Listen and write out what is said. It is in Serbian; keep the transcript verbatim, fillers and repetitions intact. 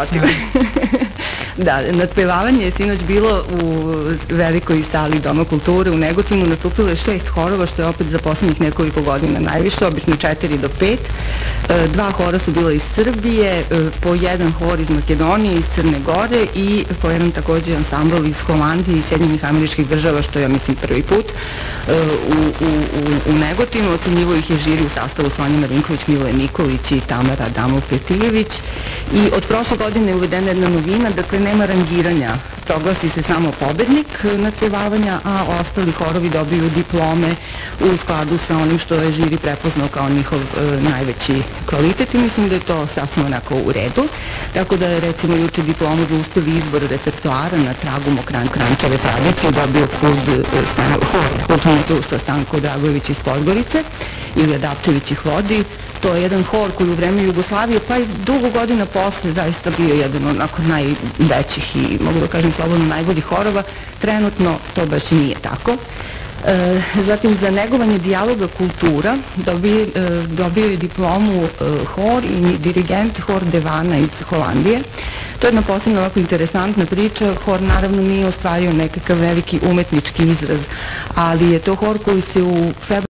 Da, nadpevavanje je sinoć bilo u velikoj sali Doma kulture u Negotinu. Nastupilo je šest horova, što je opet za poslednjih nekoliko godina najviše, obično četiri do pet. Dva hora su bila iz Srbije, po jedan hor iz Makedonije, iz Crne Gore i po jedan takođe ansambl iz Holandije i Sjedinjenih Američkih Država, što je, ja mislim, prvi put u, u, u Negotinu. Ocenjivo ih je žiri u sastavu Sonja Marinković, Mile Nikolić i Tamara Adamov-Petijević. I od prošle godine je uvedena jedna novina, dakle nema rangiranja, proglasi se samo pobednik nadpevavanja, a ostali horovi dobiju diplome u skladu sa onim što je žiri prepoznao kao njihov najveći kvalitet i mislim da je to sasvim onako u redu. Tako da je recimo juče diplomu za uspeli izbor repertoara na tragu Mokran-Kranjčeve tradicije dobio hor kulturnog društva Stanko Dragojević iz Podgorice, Ilija Dapčević ih vodi. To je jedan hor koji u vreme Jugoslavije, pa i dugo godina posle, zaista bio jedan onako najvećih i, mogu da kažem slobodno, najboljih horova. Trenutno to baš i nije tako. Zatim, za negovanje dijaloga kultura dobio je diplomu hor i dirigent Hor Devana iz Holandije. To je jedna posebno ovako interesantna priča. Hor naravno nije ostvario nekakav veliki umetnički izraz, ali je to hor koji se u februaru